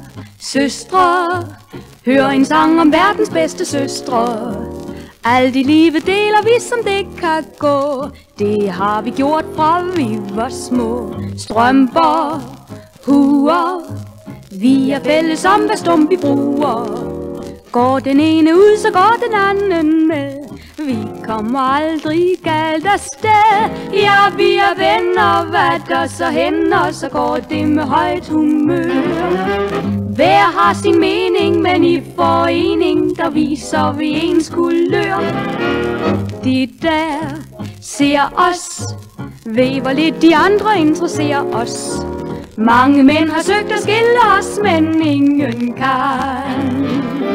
søstre, hør en sang om verdens bedste søstre. Alt i livet deler vi, som det kan gå. Det har vi gjort fra vi var små. Strømper, huer, vi er fælles om, hvad stump vi bruger. Går den ene ud, så går den anden med. Vi kommer aldrig galt afsted. Ja, vi er venner, hvad der så hænder, så går det med højt humør. Hver har sin mening, men i forening, der viser vi ens kulør. De der ser os, ved hvor lidt de andre interesserer os. Mange mænd har søgt at skille os, men ingen kan.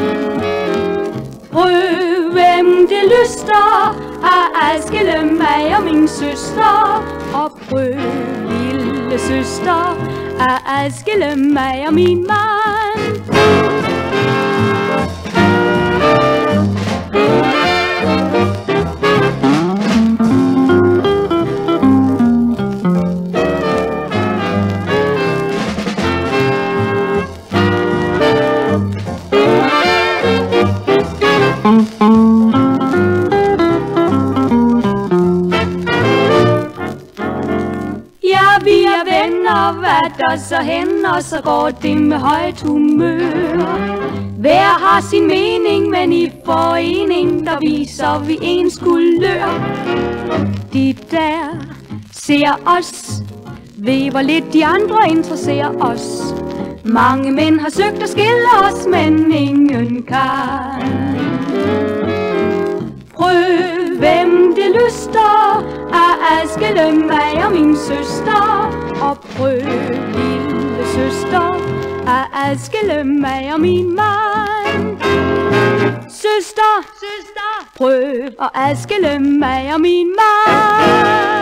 Prøv hvem det lyster at adskille mig og min søster. Og prøv lille søster at adskille mig og min mand. Hvad der så hænder, så går det med højt humør. Hver har sin mening, men i forening, der viser vi ens kulør. De der ser os, ved hvor lidt de andre interesserer os. Mange mænd har søgt at skille os, men ingen kan. Prøv hvem det lyster at adskille mig og min søster. Og prøv lille søster at adskille mig og min mand. Søster, søster, prøv at adskille mig og min mand.